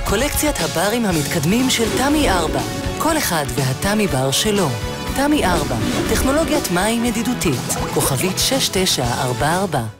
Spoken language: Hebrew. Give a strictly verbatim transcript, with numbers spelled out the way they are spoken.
קולקציית הברים המתקדמים של תמי ארבע. כל אחד והתמי בר שלו. תמי ארבע, טכנולוגיית מים ידידותית. כוכבית שש תשע ארבע ארבע.